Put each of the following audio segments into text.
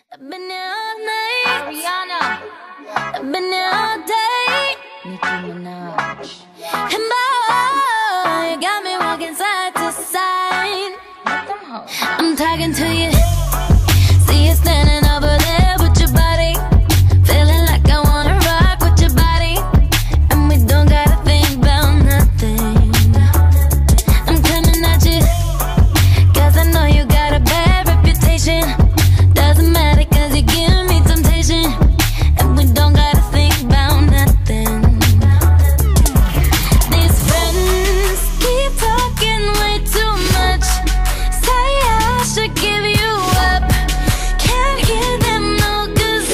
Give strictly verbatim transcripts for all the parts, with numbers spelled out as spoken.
I've been here all night. Ariana. I've been here all day. Nicki Minaj. And boy, you got me walking side to side. Let them hoes. I'm talking to you. See you standing over there with your body. Feeling like I wanna rock with your body. And we don't gotta think about nothing. I'm coming at you, cause I know you got a bad reputation. Doesn't matter cause you give me temptation. And we don't gotta think about nothing. These friends keep talking way too much. Say I should give you up. Can't hear them no, cause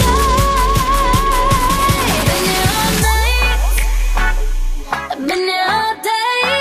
I've been here all night. I've been here all day.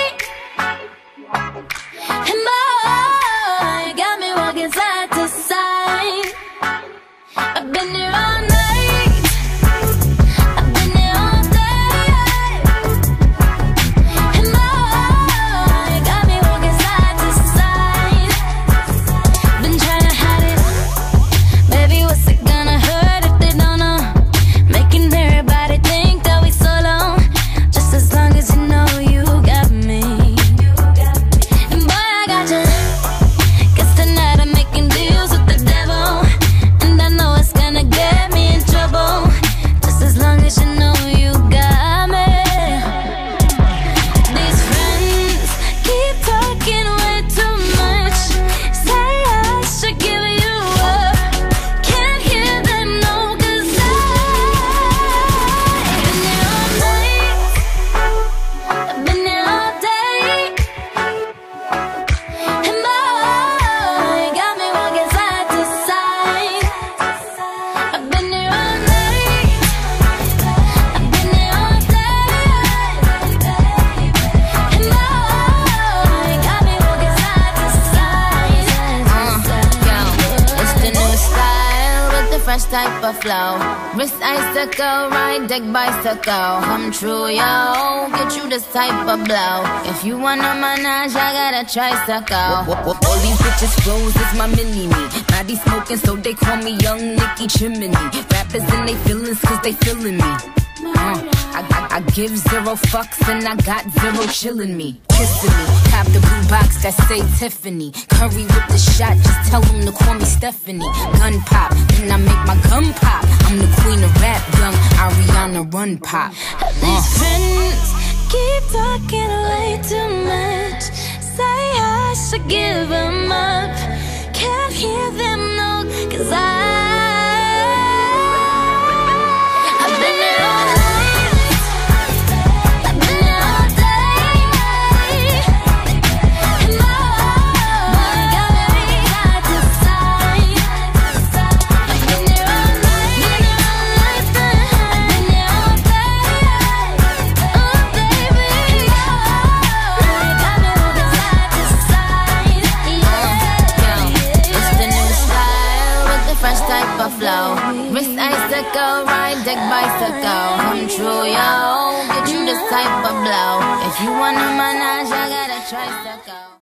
And boy, you got me walking side to side. I've been here all night. I've been here all day. And boy, you got me walking side to side. Been trying to hide it. Baby, what's it gonna hurt if they don't know? Making everybody think that we solo. Just as long as you know you got me. And boy, I got you. Guess tonight I'm making deals with the devil. And I know it's gonna get me in trouble. Just as long as you know you got me. These friends keep talking way too much. Say I should give you up. Can't hear them no, cause I've been here all night. I've been here all day. And boy, you got me walking side to side. I've been here all night. I've been here all day. And boy, you got me walking side to side. Yo, it's the new style with the fresh type of flow. Wrist icicle, ride deck bicycle. Come true, yo. Get you this type of blow. If you wanna manage, I got a tricycle. All these bitches flows is my mini-me. Body smoking, so they call me Young Nicki Chimney. Rappers in they feelings, cause they feeling me. Uh, I, I, I give zero fucks and I got zero chillin' me. Kissing me, cop the blue box that say Tiffany. Curry with the shot, just tell them to call me Stephanie. Gun pop, then I make my gun pop. I'm the queen of rap, young Ariana Run pop. Uh. These friends keep talking way too much. Say I should give them up. Can't hear them no, cause I I've been here all night. I've been here all day. And boy, got me side to side. I've been here all night. I've been here all day. Oh baby, got me walking side to side. It's the new style with the fresh type of flow. Wrist icicle, ride deck bicycle. Come true, yo. Get you this type of blow. If you wanna manage, I got a tricycle.